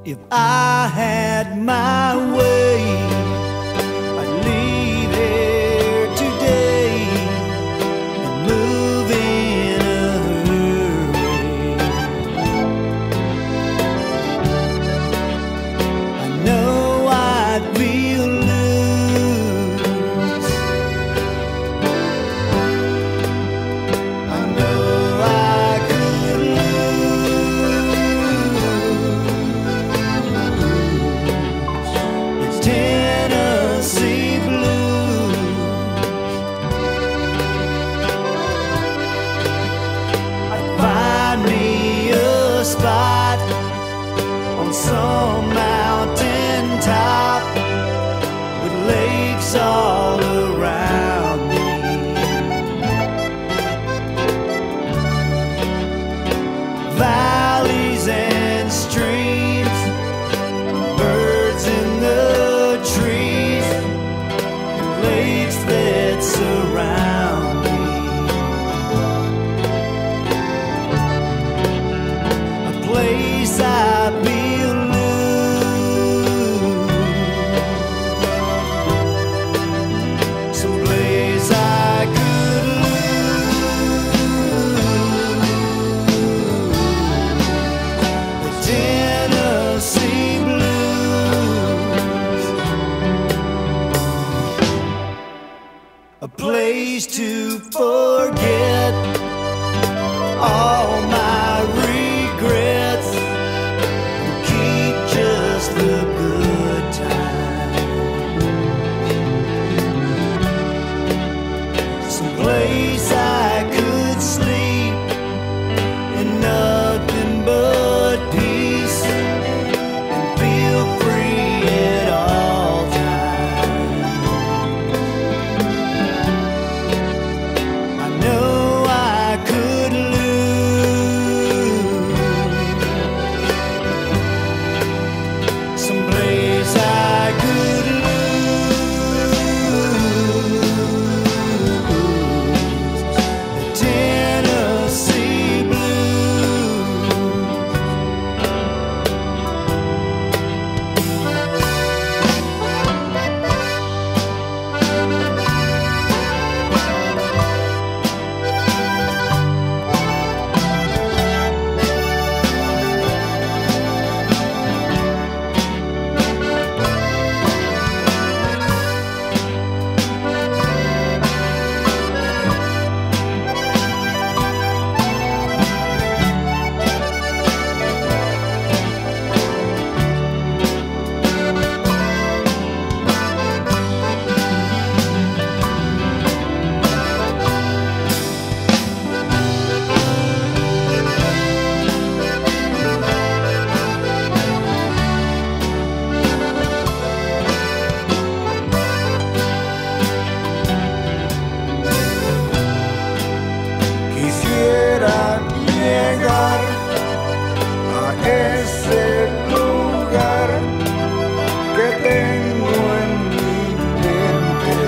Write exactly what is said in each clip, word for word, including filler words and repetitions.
If I had my way, I'd leave here today and move in a hurry. I know I'd feel loose. I know I could lose. It's Tennessee blues. I'd find me a spot on some mountain top with lakes all around me, valleys and streams, birds in the trees, and lakes that surround me. A place I feel loose, some place I could lose. The Tennessee blues, a place to forget all my regrets and keep just the good times. Some place I could sleep in nothing but peace and feel free at all times. I know I could lose, some place I could lose. The Tennessee blues. Quisiera llegar a ese lugar que tengo en mi mente,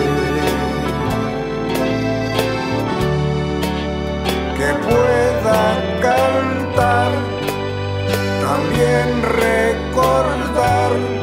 que pueda cantar, también recordar